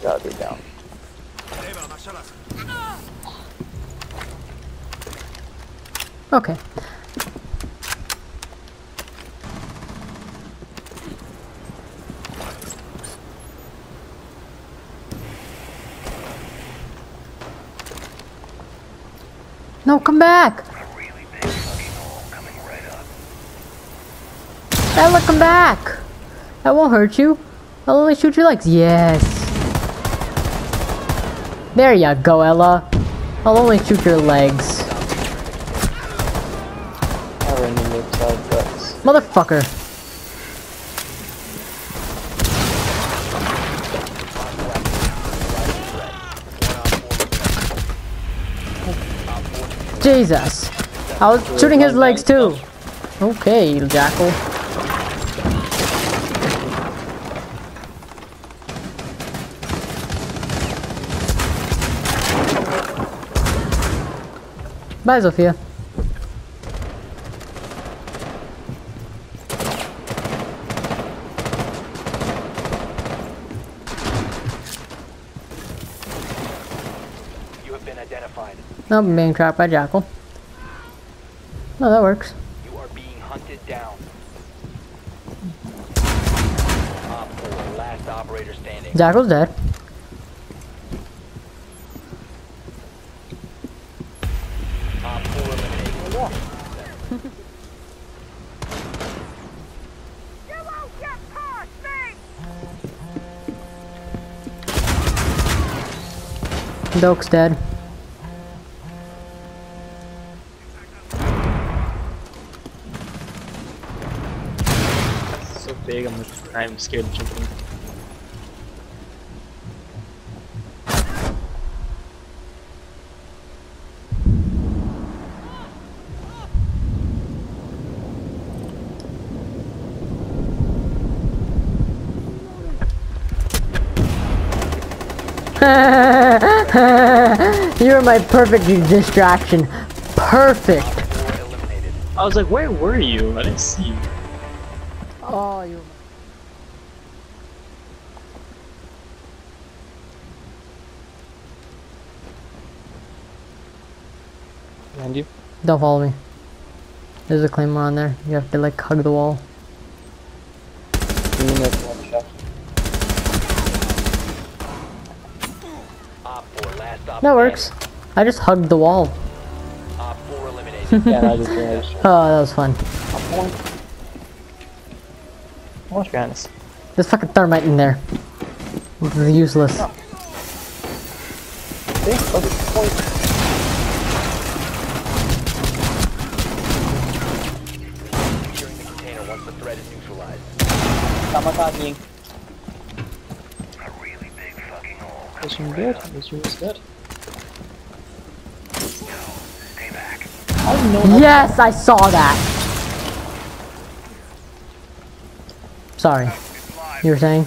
Gotta be down. Okay. No, come back! Ella, come back! That won't hurt you. I'll only shoot your legs. Yes. There you go, Ella. I'll only shoot your legs. Motherfucker. Jesus. I was shooting his legs too. Okay, you jackal. Bye, Sophia. You have been identified. No, I'm being trapped by Jackal. Oh, that works. You are being hunted down. Op 4, last operator standing. Jackal's dead. Op 4 eliminated. You won't get past me! Doke's dead. So big, I'm scared of jumping. You're my perfect distraction. Perfect. Op 4 eliminated. I was like, where were you? I didn't see you. Oh, you. Behind you? Don't follow me. There's a claymore on there. You have to like hug the wall. You know, one shot. Op 4, last op That works. I just hugged the wall. Op 4 eliminated. Yeah, I just Oh, that was fun. Watch behind us. There's fucking thermite in there. This is useless. See? Look, point. Securing the container once the threat is neutralized. Kamikaze. A really big fucking hole. This room good. This room is good. Stay back. I don't know. Yes, I saw that. Sorry. You were saying?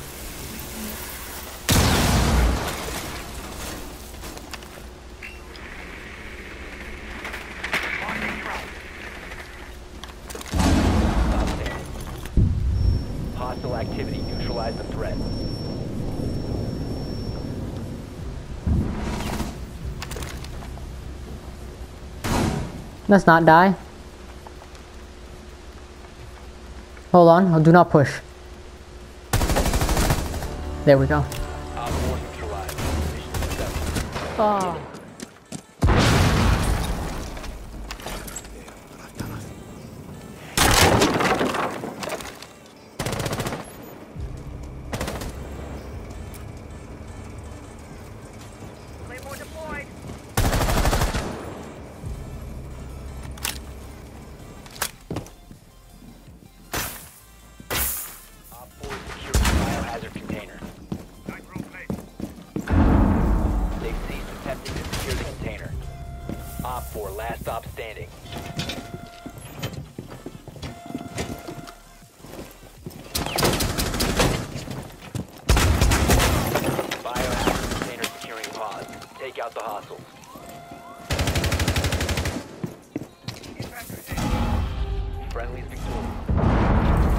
Stop standing. Hostile activity. Neutralize the threat. Let's not die. Hold on, do not push. There we go. Op 4 neutralized. Mission successful. Oh. Claymore deployed! Op 4 securing the biohazard container. They've ceased attempting to secure the container. Op 4, last stop standing. Biohazard container securing pod. Take out the hostiles. Friendly's victorious.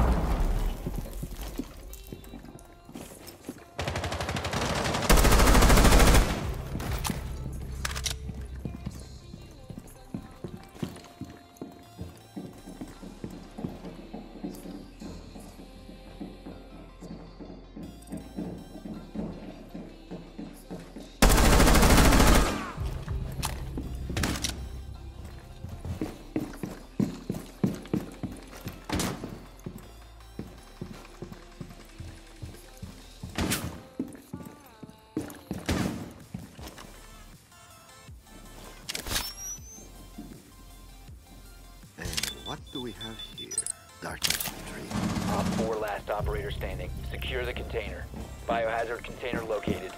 Op 4, last operator standing. Secure the container. Biohazard container located.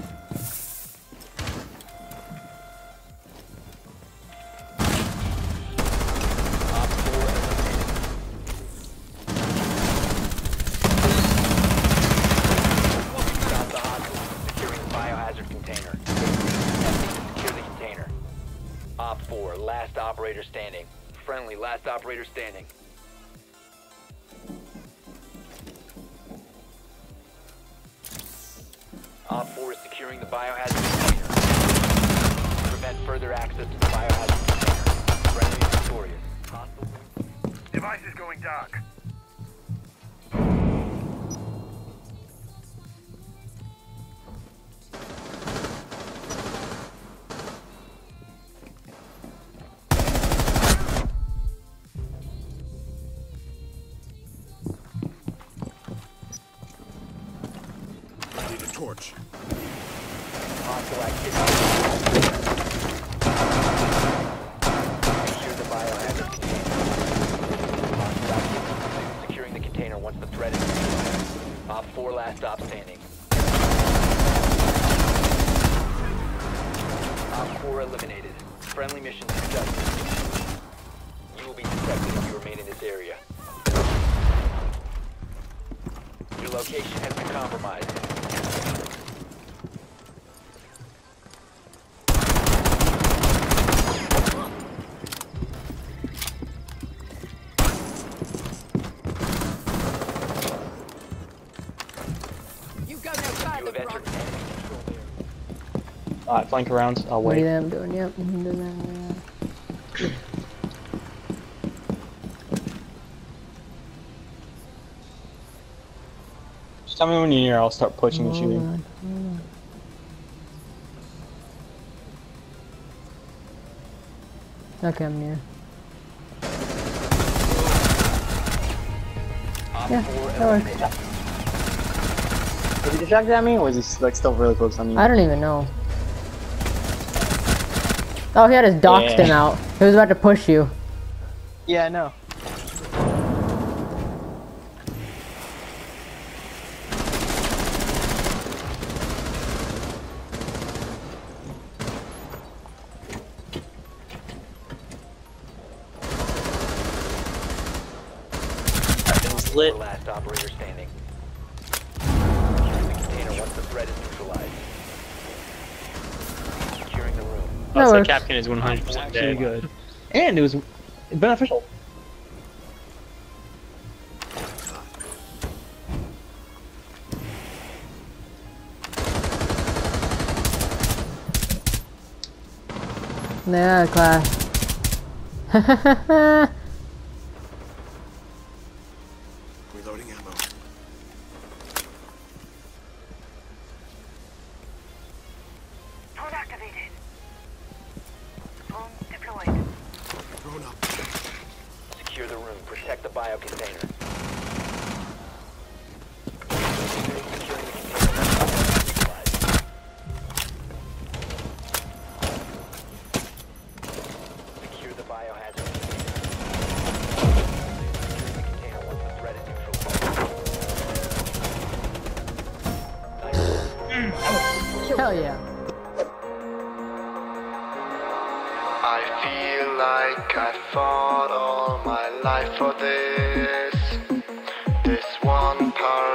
Op 4 eliminated. Stop the hostage from securing the biohazard container. Secure the container. Op 4, last operator standing. Friendly, last operator standing. Op 4 is securing the biohazard container. Prevent further access to the biohazard container. Friendly is victorious. Hostile. Device is going dark. Need a torch. Hostile activity. Secure the biohazard container. Hostile activity. Securing the container once the threat is neutralized. Op 4 last stop standing. Op 4 eliminated. Friendly mission successful. You will be detected if you remain in this area. Your location has been compromised. You have entered enemy controlled area. Alright, flank around. I'll What wait. are you doing? Yep. I'm doing that. Just tell me when you're near, I'll start pushing and shooting. Hold on. Okay, I'm near. Op Yeah, 4 that works. eliminated. Was he distracted at me, or was he like still really close on me? I don't even know. Oh, he had his doxed him out. He was about to push you. Yeah, I know. It was lit. Last operator standing. Securing the container once the threat is neutralized. Securing the room. That So works. Capcan is 100% actually good. And it was beneficial. Yeah, class. Reloading ammo. Drone activated. Drone deployed. Drone up. Secure the room. Protect the bio container. Securing the container once the threat is neutralized. Secure the biohazard container. Securing the container once the threat is neutralized. Hell yeah. I feel like I fought all my life for this one part